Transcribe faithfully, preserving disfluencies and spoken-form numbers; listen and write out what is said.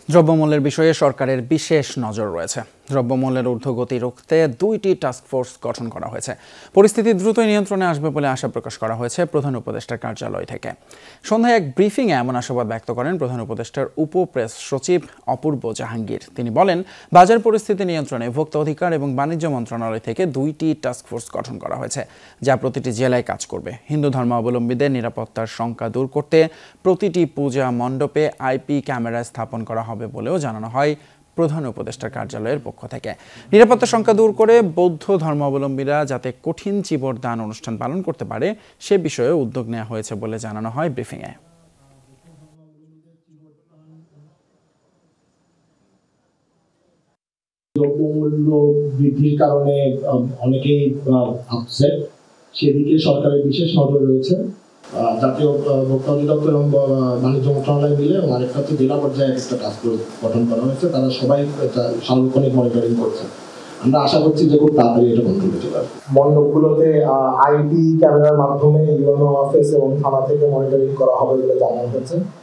দ্রব্যমূল্যের বিষয়ে সরকারের বিশেষ নজর রয়েছে। দ্রব্যমূল্যের ঊর্ধ্বগতি রুখতে দুইটি টাস্কফোর্স গঠন করা হয়েছে। পরিস্থিতি দ্রুত নিয়ন্ত্রণে আসবে বলে আশা প্রকাশ করা হয়েছে প্রধান উপদেষ্টার কার্যালয় থেকে। সন্ধ্যায় এক ব্রিফিংয়ে এমন আশাবাদ ব্যক্ত করেন প্রধান উপদেষ্টার উপ প্রেস সচিব অপূর্ব জাহাঙ্গীর। তিনি বলেন, বাজার পরিস্থিতি নিয়ন্ত্রণে ভোক্তা অধিকার এবং বাণিজ্য মন্ত্রণালয় থেকে দুইটি টাস্কফোর্স গঠন করা হয়েছে, যা প্রতিটি জেলায় কাজ করবে। হিন্দু ধর্মাবলম্বীদের নিরাপত্তার শঙ্কা দূর করতে প্রতিটি পূজা মণ্ডপে আইপি ক্যামেরা স্থাপন করা হবে বলেও জানানো হয় প্রধান উপদেষ্টার কার্যালয়ের পক্ষ থেকে। নিরাপত্তা শঙ্কা দূর করে বৌদ্ধ ধর্মাবলম্বীরা যাতে কঠিন চিবর দান অনুষ্ঠান পালন করতে পারে সে বিষয়ে উদ্যোগ নেওয়া হয়েছে বলে জানানো হয় ব্রিফিংয়ে। দ্রব্যমূল্য বৃদ্ধির কারণে অনেকেই আপসেট, সেদিকে সরকারের বিশেষ নজর রয়েছে। জাতীয় ভোক্তা অধিদপ্তর এবং বাণিজ্য মন্ত্রণালয় মিলে এবং আরেকটা হচ্ছে জেলা পর্যায়ে একটা টাস্ক ফোর্স গঠন করা হয়েছে। তারা সবাই সার্বক্ষণিক মনিটরিং করছে। আমরা আশা করছি যে খুব তাড়াতাড়ি এটা কন্ট্রোলে চলে আসবে। মণ্ডপগুলোতে আইপি ক্যামেরার মাধ্যমে ইউএনও অফিস এবং থানা থেকে মনিটরিং করা হবে বলে জানানো হয়েছে।